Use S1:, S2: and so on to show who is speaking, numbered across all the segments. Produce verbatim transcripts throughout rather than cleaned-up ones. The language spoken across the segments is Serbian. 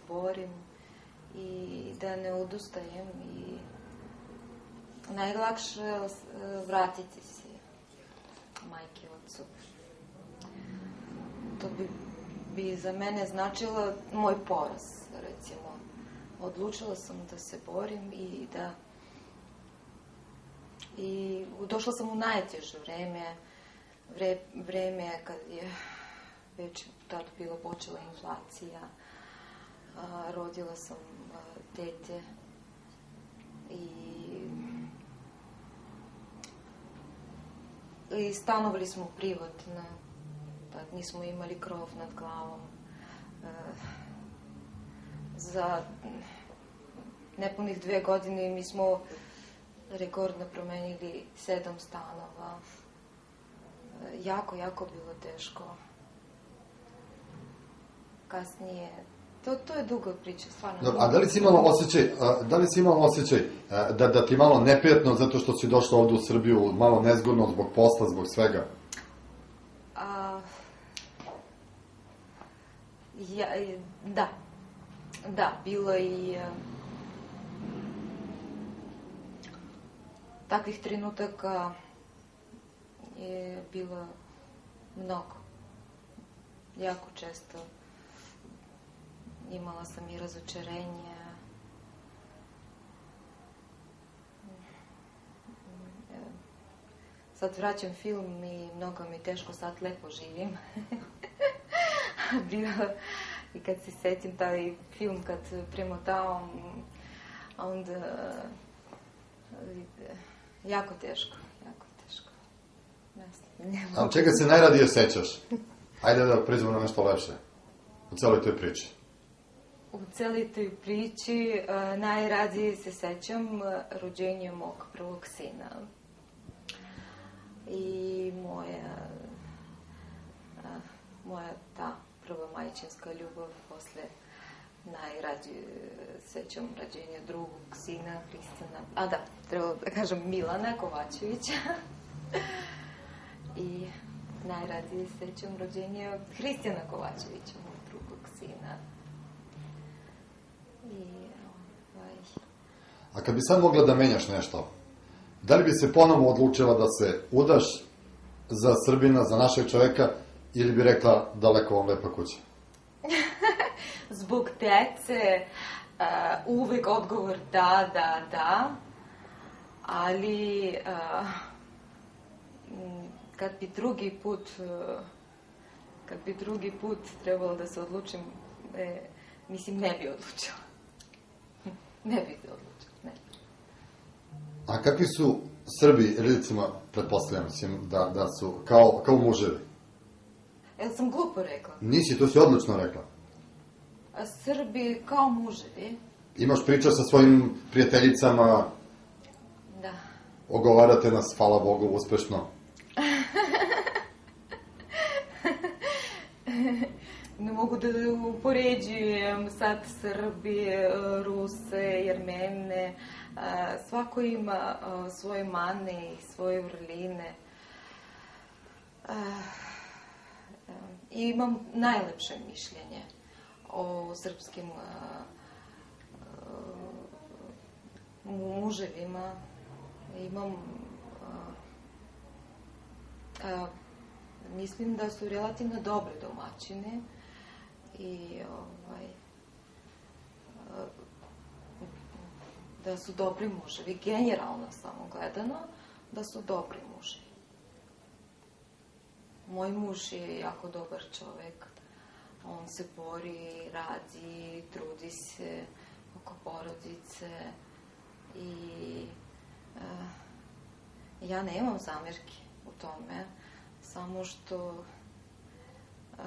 S1: borim i da ne odustajem i najlakše vratiti se majke, ocu. To bi, bi za mene značilo moj poraz, recimo. Odlučila sam da se borim i da i došla sam u najteže vreme, vre, vreme kad je već tad bilo počela inflacija, a, rodila sam a, dete i i stanovali smo privatno, tad nismo imali krov nad glavom. E, za nepunih dve godine mi smo rekordno promenili sedam stanova. E, jako, jako bilo teško. Kasnije, to, to je duga priča, stvarno.
S2: Dobro, a da li si imala osjećaj, da li si imala osjećaj da, da ti malo neprijatno zato što si došla ovde u Srbiju, malo nezgodno zbog posla, zbog svega?
S1: A, ja, da. Da, bilo i a, takvih trenutaka je bilo mnogo. Jako često imala sam i razočarenje. Sad vraćam film i mnogo mi teško, sad lepo živim. Bilo, i kad se setim taj film, kad premotavam, onda jako teško, jako teško.
S2: A čega se najradije sećaš? Ajde da priđemo na nešto lepše u celoj toj priči.
S1: U celoj toj priči uh, najradije se sećam uh, rođenja mog prvog sina. I moja, uh, moja ta prva majčinska ljubav, posle najradije sećam rođenja drugog sina, Hristijana, a da, trebalo da kažem Milana Kovačevića. I najradije sećam rođenja Hristijana Kovačevića, moj drugog sina. I, ovaj...
S2: A kad bi sad mogla da menjaš nešto, da li bi se ponovo odlučila da se udaš za Srbina, za našeg čoveka, ili bi rekla daleko vam lepa kuća?
S1: Zbog dece uh, uvek odgovor da, da, da, ali uh, kad bi drugi put uh, kad bi drugi put trebalo da se odlučim, e, mislim, ne bi odlučila. Ne bi se odlučila, ne.
S2: A kakvi su Srbi, recimo, pretpostavljam, mislim, da, da su kao, kao muževi?
S1: Jel sam glupo rekla?
S2: Nisi, to si odlično rekla.
S1: A Srbi kao muževi?
S2: Imaš priča sa svojim prijateljicama?
S1: Da.
S2: Ogovarate nas, hvala Bogu, uspešno.
S1: Ne mogu da upoređujem sad Srbi, Ruse, Jermene. Svako ima svoje mane i svoje vrline. I imam najlepše mišljenje o srpskim muževima. Imam... Mislim da su relativno dobre domaćine i ovaj, da su dobri muževi, generalno samo gledano, da su dobri muževi. Moj muž je jako dobar čovek, on se bori, radi, trudi se oko porodice i uh, ja nemam zamerki u tome. Samo što uh,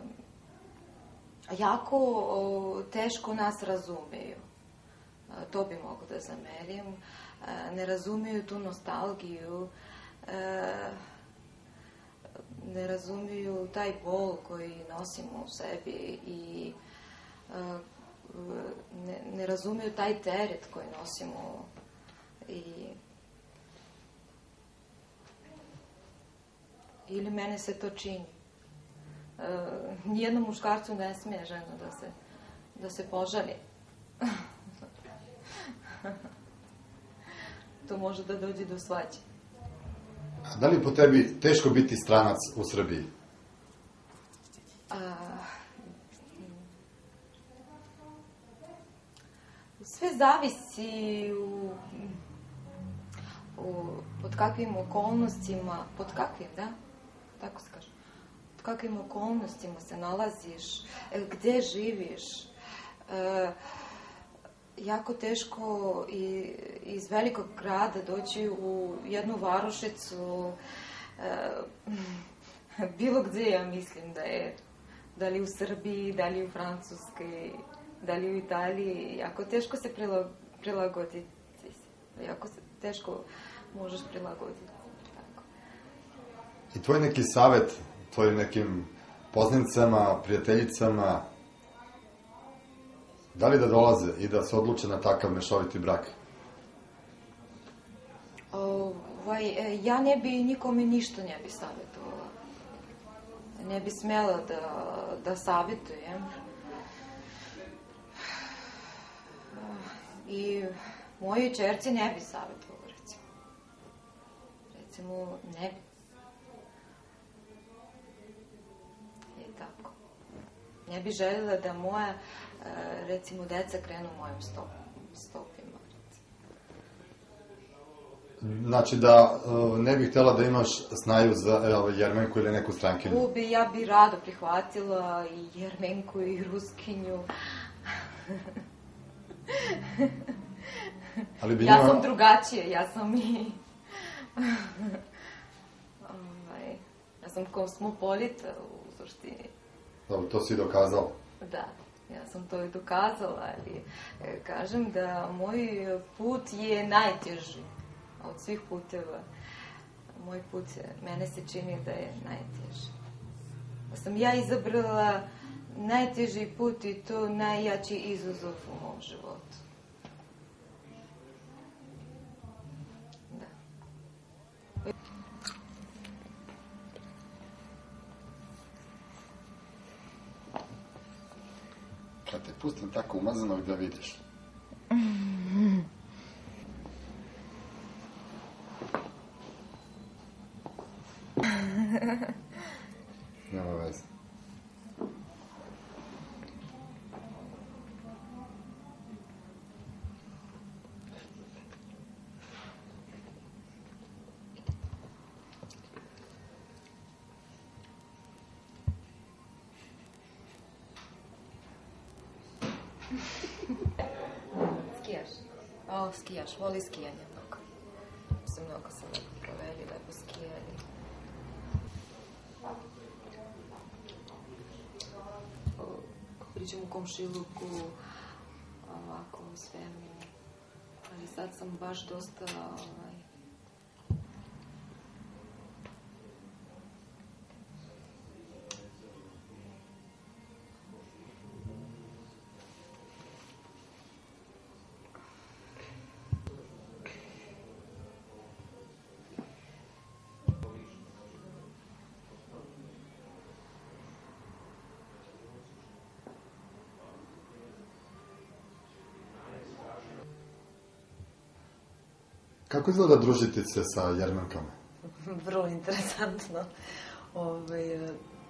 S1: jako uh, teško nas razumeju. Uh, to bi mogu da zamerim. Uh, ne razumeju tu nostalgiju. Uh, ne razumeju taj bol koji nosimo u sebi i uh, ne, ne razumeju taj teret koji nosimo i ili mene se to čini. E, nijednom muškarcu ne smije žena da se da se požali. To može da dođe do svađe.
S2: A da li po tebi teško biti stranac u Srbiji?
S1: A, sve zavisi u, u, pod kakvim okolnostima, pod kakvim, da? Tako se kaže. Pod kakvim okolnostima se nalaziš, gde živiš. E, jako teško i, iz velikog grada doći u jednu varošicu, e, bilo gde, ja mislim da je, da li u Srbiji, da li u Francuskoj, da li u Italiji, jako teško se prilagoditi. Jako se teško možeš prilagoditi. Tako.
S2: I tvoj neki savet, tvojim nekim poznanicama, prijateljicama, da li da dolaze i da se odluče na takav mešoviti brak?
S1: Ovaj, ja ne bi nikome ništa ne bi savjetovala. Ne bi smela da, da savjetujem. I mojoj čerci ne bi savjetovala, recimo. Recimo, ne bi. I tako. Ne bi željela da moja, recimo, deca krenu mojim stopima.
S2: Znači da ne bih htjela da imaš snaju za evo, Jermenku ili neku strankinu?
S1: Ubi, ja bi rado prihvatila i Jermenku i Ruskinju.
S2: Ali bi
S1: ja
S2: njima...
S1: sam drugačija, ja sam i... ovaj, ja sam kosmopolita u suštini.
S2: Dobro, to si dokazao.
S1: Da, ja sam to i dokazala, ali e, kažem da moj put je najteži od svih puteva. Moj put, mene se čini da je najteži. Da sam ja izabrala najteži put i to najjači izazov u mom životu. Da.
S2: Kad te pustim tako umazanog da vidiš. Nema veze.
S1: Skijaš? O, skijaš, voli skijanje mnogo. Mislim, mnogo sam lepo proveli, lepo skijali. Pričam u komšiluku, ovako, u svemu. Ali sad sam baš dosta, ovaj...
S2: Kako izgleda družiti se sa Jermenkama?
S1: Vrlo interesantno. Ove,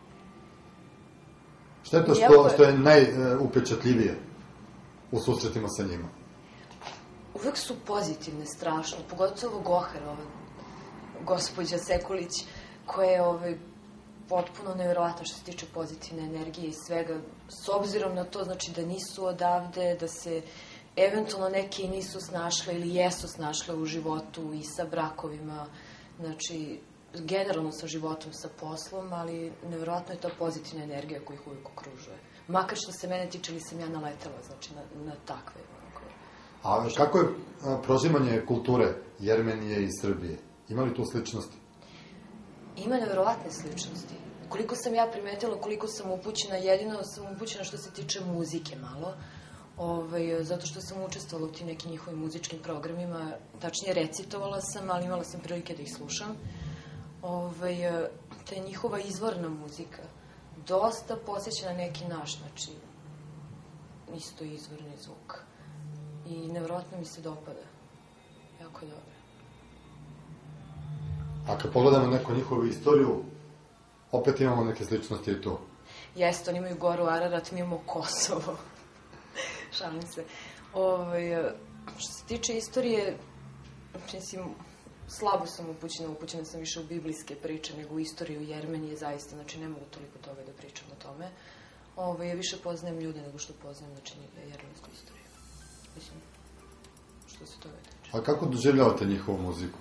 S2: Šta je to što, što je najupečatljivije u susretima sa njima?
S3: Uvek su pozitivne, strašno. Pogotovo Goher, ova gospođa Sekulić, koja je ove, potpuno nevjerovatna što se tiče pozitivne energije i svega. S obzirom na to, znači, da nisu odavde, da se eventualno neke nisu snašle ili jesu snašle u životu i sa brakovima, znači, generalno sa životom, sa poslom, ali nevjerojatno je to pozitivna energija koja ih uvijek okružuje. Makar što se mene tiče, ali sam ja naletela, znači, na, na takve.
S2: A kako je prožimanje kulture Jermenije i Srbije? Ima li tu sličnosti?
S3: Ima nevjerojatne sličnosti. Koliko sam ja primetila, koliko sam upućena, jedino sam upućena što se tiče muzike malo, Ove, zato što sam učestvovala u tim nekim njihovim muzičkim programima, tačnije recitovala sam, ali imala sam prilike da ih slušam. Ove, te njihova izvorna muzika, dosta posjeća na neki naš, znači, isto izvorni zvuk. I nevjerojatno mi se dopada. Jako je dobro.
S2: A kad pogledamo neku njihovu istoriju, opet imamo neke sličnosti i tu.
S3: Jeste, oni imaju goru Ararat, mi imamo Kosovo. Šalim se. Ove, što se tiče istorije, mislim, slabo sam upućena, upućena sam više u biblijske priče nego u istoriju Jermenije, zaista, znači ne mogu toliko toga da pričam o tome. Ove, ja više poznajem ljude nego što poznajem, znači, jermensku istoriju. Mislim, što se toga tiče.
S2: A kako doživljavate njihovu muziku?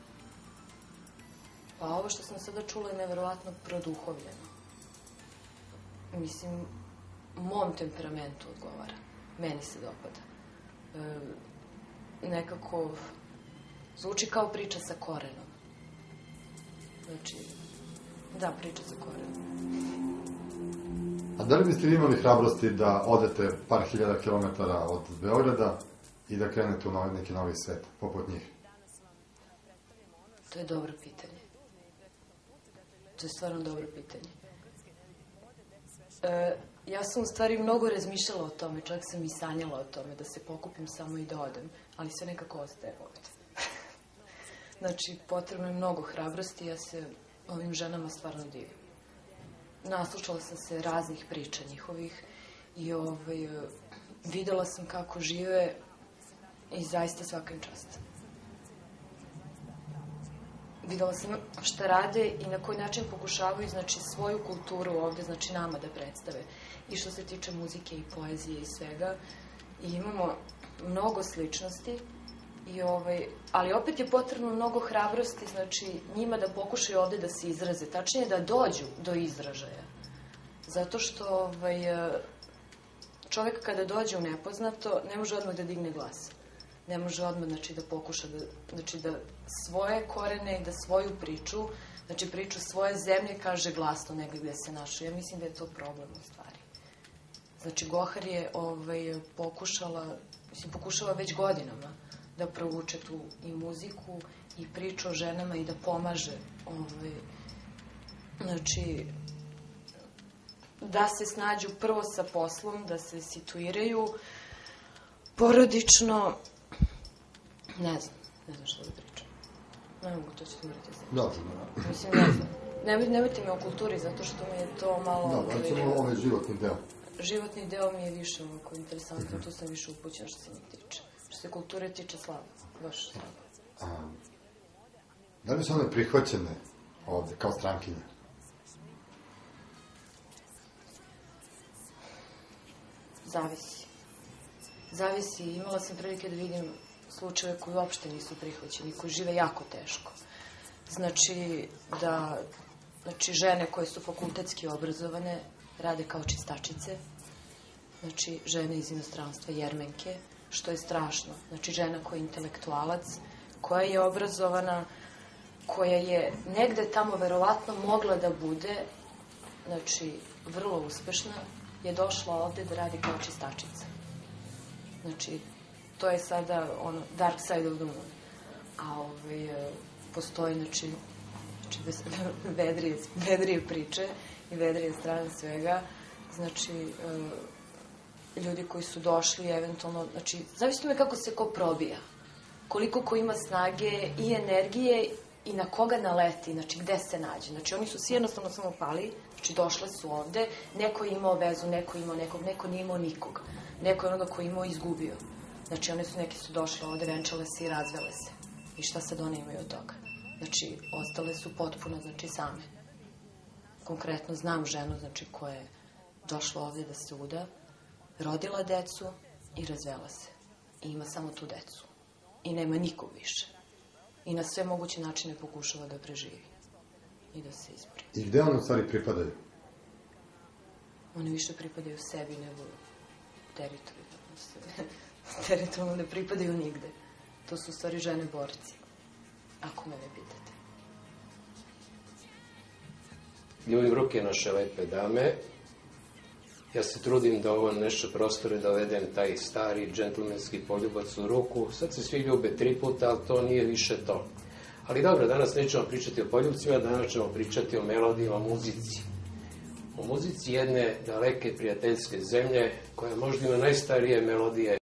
S3: Pa ovo što sam sada čula je neverovatno produhovljeno. Mislim, mom temperamentu odgovara. Meni se dopada. E, nekako zvuči kao priča sa korenom. Znači, da, priča sa korenom.
S2: A da li biste vi imali hrabrosti da odete par hiljada kilometara od Beograda i da krenete u neki novi svet, poput njih?
S3: To je dobro pitanje. To je stvarno dobro pitanje. E, ja sam u stvari mnogo razmišljala o tome, čak sam i sanjala o tome, da se pokupim samo i da odem, ali sve nekako ostaje ovdje. Znači, potrebno je mnogo hrabrosti, ja se ovim ženama stvarno divim. Naslušala sam se raznih priča njihovih i ovaj, videla sam kako žive i zaista svaka im čast. Videla sam šta rade i na koji način pokušavaju, znači, svoju kulturu ovde, znači, nama da predstave. I što se tiče muzike i poezije i svega. I imamo mnogo sličnosti, i ovaj, ali opet je potrebno mnogo hrabrosti, znači, njima da pokušaju ovde da se izraze, tačnije da dođu do izražaja. Zato što ovaj, čovjek kada dođe u nepoznato, ne može odmah da digne glas. Ne može odmah, znači, da pokuša da, znači, da svoje korene i da svoju priču, znači, priču svoje zemlje kaže glasno negdje gde se našao. Ja mislim da je to problem u stvari. Znači, Gohar je ovaj, pokušala, mislim, pokušava već godinama da provuče tu i muziku i priču o ženama i da pomaže, ovaj, znači, da se snađu prvo sa poslom, da se situiraju porodično. Ne znam, ne znam što da pričam. Ne mogu, to ćete morati znači.
S2: Dobro.
S3: Mislim, ne znam. Nemoj, nemojte me o kulturi, zato što mi je to malo...
S2: Da, da ćemo ovaj životni deo.
S3: Životni deo mi je više ovako interesantno, tu sam više upućena što se njih tiče. Što se kulture tiče, slabo, baš slabo.
S2: A, da li su one prihvaćene ovde, kao strankinje?
S3: Zavisi. Zavisi. Imala sam prilike da vidim slučajeve koji uopšte nisu prihvaćeni, koji žive jako teško. Znači, da, znači, žene koje su fakultetski obrazovane rade kao čistačice, znači, žene iz inostranstva, jermenke, što je strašno. Znači, žena koja je intelektualac, koja je obrazovana, koja je negde tamo verovatno mogla da bude, znači, vrlo uspešna, je došla ovde da radi kao čistačica. Znači, to je sada ono, dark side of the moon. A ovaj, postoji, znači, znači vedrije, vedrije priče i vedrije strane svega. Znači, ljudi koji su došli eventualno, znači, zavisno je kako se ko probija. Koliko ko ima snage i energije i na koga naleti, znači, gde se nađe. Znači, oni su svi jednostavno samo pali, znači, došle su ovde, neko je imao vezu, neko je imao nekog, neko nije imao nikog. Neko je onoga koji je imao izgubio. Znači, one su, neki su došle ovde, venčale se i razvele se. I šta sad one imaju od toga? Znači, ostale su potpuno, znači, same. Konkretno znam ženu, znači, koja je došla ovde da se uda, rodila decu i razvela se. I ima samo tu decu. I nema nikog više. I na sve moguće načine pokušava da preživi. I da se izbori.
S2: I gde one u stvari pripadaju?
S3: One više pripadaju sebi nego teritoriju. Teritorijalno ne pripadaju nigde. To su u stvari žene borci. Ako mene pitate.
S4: Ljubim ruke naše lepe dame. Ja se trudim da ovo nešto prostore dovedem taj stari džentlmenski poljubac u ruku. Sad se svi ljube tri puta, ali to nije više to. Ali dobro, danas nećemo pričati o poljubcima, danas ćemo pričati o melodiji, o muzici. u muzici jedne daleke prijateljske zemlje koja možda ima najstarije melodije